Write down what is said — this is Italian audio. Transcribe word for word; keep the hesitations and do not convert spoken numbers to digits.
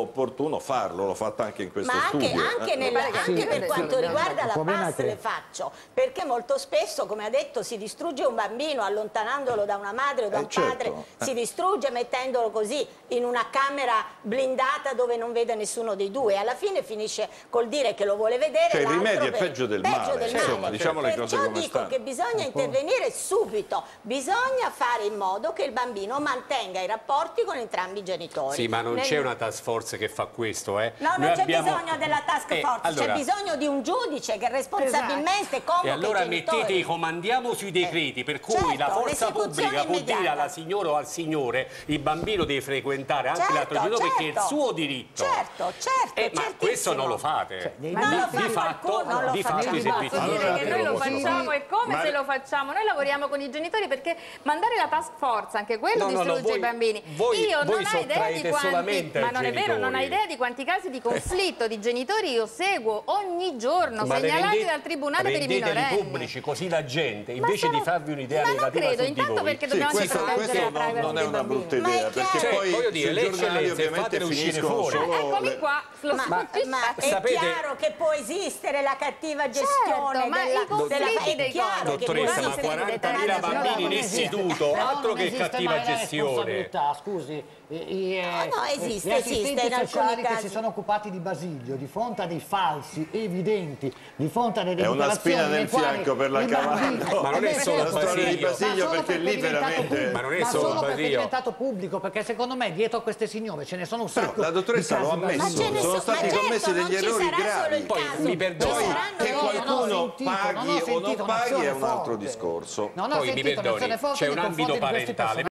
opportuno farlo, l'ho fatto anche in questo Ma anche, studio. anche, eh. nel, anche Sì, per sì, quanto sì, riguarda il la problema P A è S che- le faccio, perché molto spesso, come ha detto, si distrugge un bambino allontanandolo da una madre o da Eh, un certo. padre, si distrugge mettendolo così in una camera blindata dove non vede nessuno dei due, alla fine finisce col dire che lo vuole vedere. Cioè, il l'altro rimedio è per- peggio del male, insomma, diciamo le cose Perciò come dico stanno. che bisogna intervenire subito, bisogna fare in modo che il bambino mantenga i rapporti con entrambi i genitori. Sì, ma non Nel- c'è una task force che fa questo, eh. No, Noi non c'è abbiamo- bisogno della task Eh, force, allora- c'è bisogno di un giudice che responsabilmente E convoca allora i genitori. mettete i comandiamo sui decreti, per cui certo, la forza l'esecuzione pubblica può dire immediata. alla signora o al signore il bambino deve frequentare anche Certo, l'altro genitore perché è il certo. suo diritto. Certo, certo, Eh, ma questo non lo fate. Cioè, nei- di, non lo di fa fatto, qualcuno, non lo di fa fatto i nessuno. servizi Posso Allora, dire che noi lo però, facciamo e come ma- se lo facciamo? Noi lavoriamo con i genitori perché mandare la task force, anche quello No, no, no, distrugge voi- i bambini. voi- Io voi non ho idea di sottraete quanti, solamente ma ai non è vero, non ho genitori. idea di quanti casi di conflitto di genitori io seguo ogni giorno, Ma le segnalati rende- dal tribunale per i rendeteli minorenni. pubblici, così la gente, Ma invece sono- di farvi un'idea ma non negativa credo, su di intanto voi. perché Sì, dobbiamo questo, proteggere questo la non, privacy non è dei una bambini. brutta Ma è idea, perché chiaro. poi Cioè, voglio dire, sui le giornali eccellenze, ovviamente fatele uscire finiscono fuori. solo Eccomi le- qua, lo Ma, sputisco. ma è sapete- chiaro che può esistere la cattiva gestione Certo, ma della, i conflitti della, è dei chiaro che può Dottoressa, ma esistere quarantamila determinati bambini in fenomeni. istituto, Però altro non che esiste cattiva mai la gestione. responsabilità, scusi. I, i, eh, No, no, esiste, gli assistenti esiste in alcuni sociali che casi. si sono occupati di Basilio, di fronte a dei falsi evidenti, di fronte a delle È una dichiarazioni spina nel nelle quali fianco per la i bambini- Cavallo. Ma non Eh è beh, solo certo, la storia di ma Basilio, solo perché lì è diventato veramente- pubblico, Ma non è ma solo solo perché è Basilio. diventato pubblico, perché secondo me dietro a queste signore ce ne sono un sacco. la dottoressa di lo ha casi ammesso, Ma ce ne sono so- stati ma certo, commessi non degli ci errori sarà solo gravi. il Poi caso. mi perdoni. Ci Poi saranno che degli- non ho qualcuno sentito, non ho paghi o non sentito paghi è un'azione un altro forte. discorso. Non ho Poi mi sentito perdoni, un'azione forte c'è nei un ambito confronti di questi parentale.